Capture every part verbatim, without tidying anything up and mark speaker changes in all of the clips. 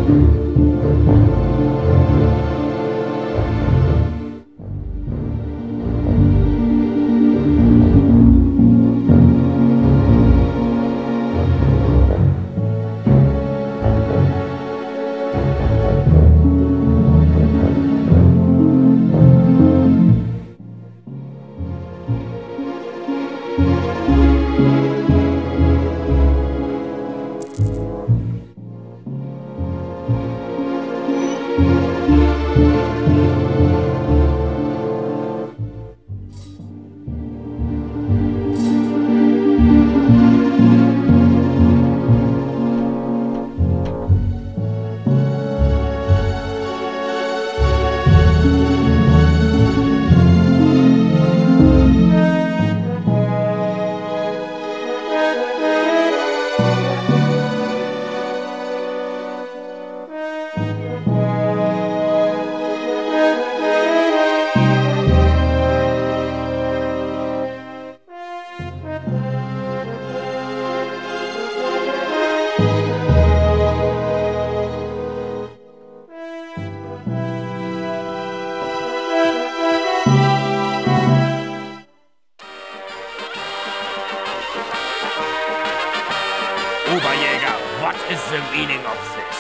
Speaker 1: Oberjäger, what is the meaning of this?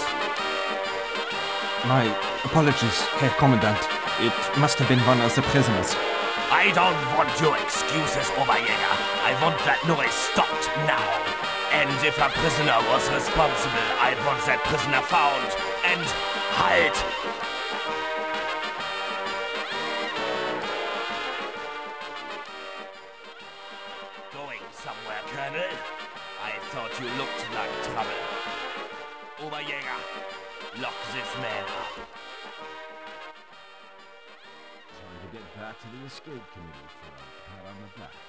Speaker 2: My apologies, Herr Commandant. It must have been one of the prisoners.
Speaker 1: I don't want your excuses, Oberjäger. I want that noise stopped now. And if a prisoner was responsible, I want that prisoner found and halt! Going somewhere, Colonel? I thought you looked like trouble. Oberjäger, lock this man up.
Speaker 3: Time to get back to the escape committee for a pat on the back.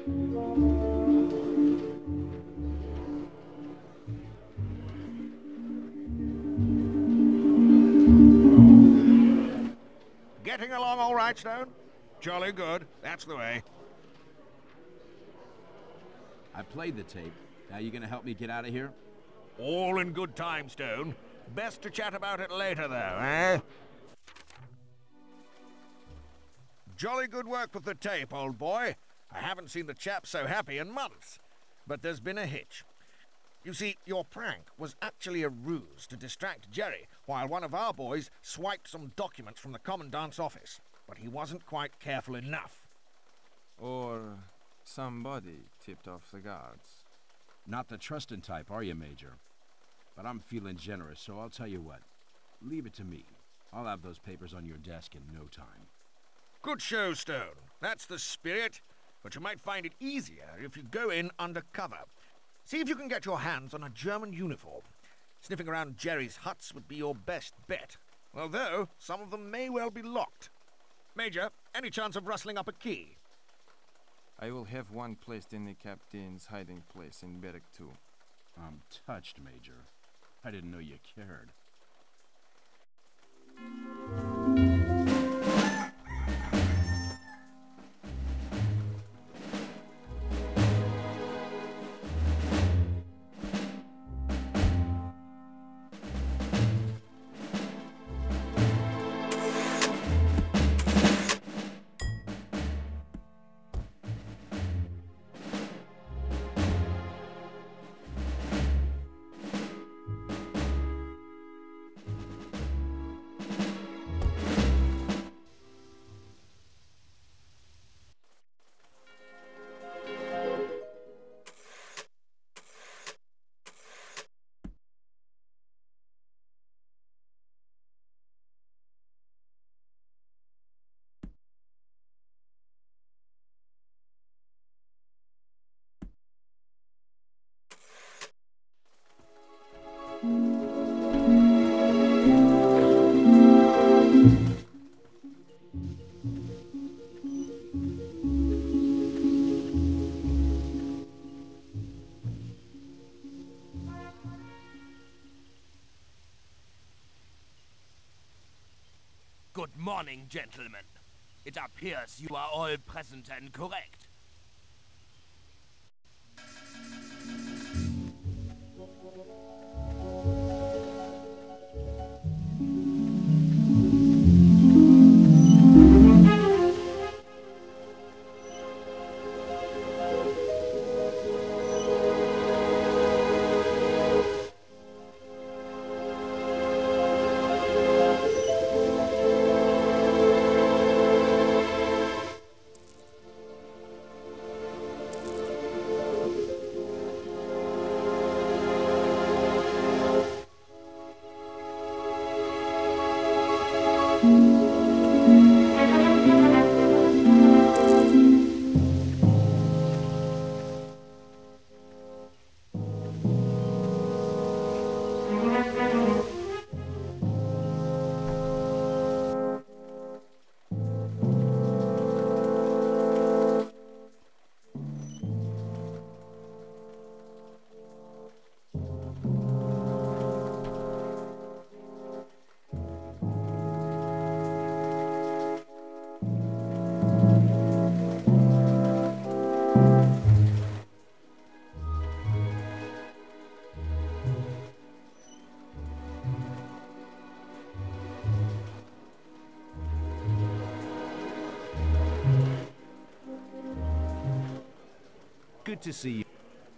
Speaker 4: Getting along all right, Stone? Jolly good. That's the way.
Speaker 3: I played the tape. Now you gonna help me get out of here?
Speaker 4: All in good time, Stone. Best to chat about it later, though, eh? Jolly good work with the tape, old boy. I haven't seen the chap so happy in months. But there's been a hitch. You see, your prank was actually a ruse to distract Jerry while one of our boys swiped some documents from the Commandant's office. But he wasn't quite careful enough.
Speaker 5: Or somebody tipped off the guards.
Speaker 3: Not the trusting type, are you, Major? But I'm feeling generous, so I'll tell you what. Leave it to me. I'll have those papers on your desk in no time.
Speaker 4: Good show, Stone. That's the spirit. But you might find it easier if you go in undercover. See if you can get your hands on a German uniform. Sniffing around Jerry's huts would be your best bet. Although, some of them may well be locked. Major, any chance of rustling up a key?
Speaker 5: I will have one placed in the captain's hiding place in Barrack two.
Speaker 3: I'm touched, Major. I didn't know you cared.
Speaker 1: Good morning, gentlemen. It appears you are all present and correct.
Speaker 2: Good to see you.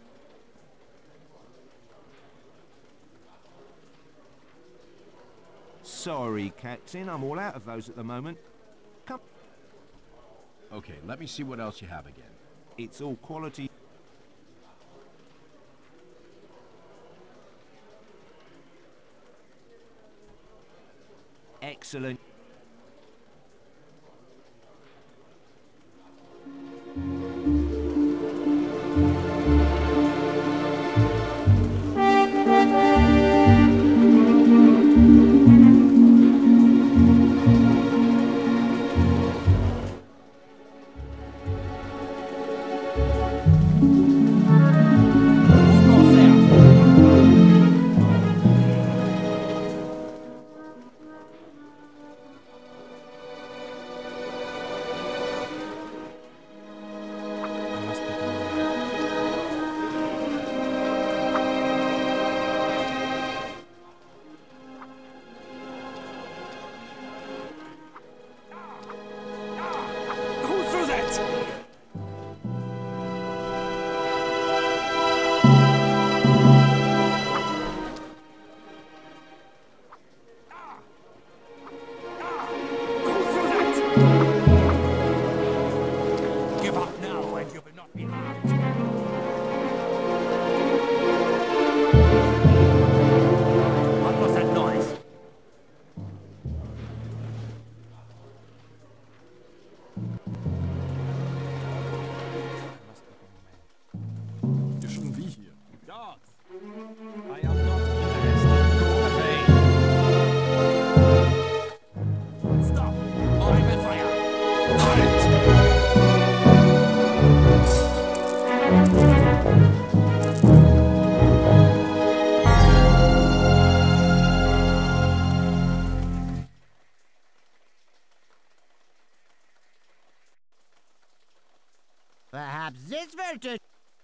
Speaker 2: Sorry, Captain, I'm all out of those at the moment. Come.
Speaker 3: Okay, let me see what else you have again.
Speaker 2: It's all quality. Excellent.
Speaker 6: Thank you.
Speaker 1: now and you will not be harmed. What was that noise?
Speaker 5: You shouldn't be here.
Speaker 1: Dogs! I am not interested. Go away. Stop! Or I will fire. Halt!
Speaker 6: Perhaps this will do.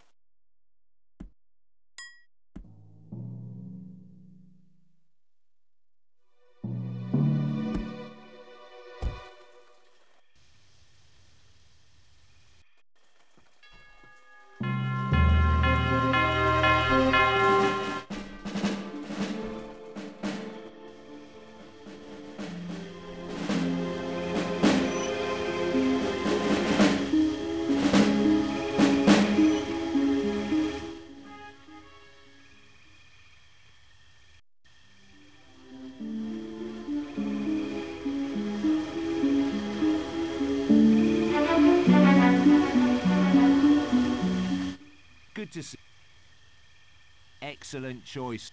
Speaker 1: Good to see. Excellent choice.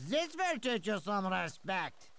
Speaker 6: this will teach you some respect.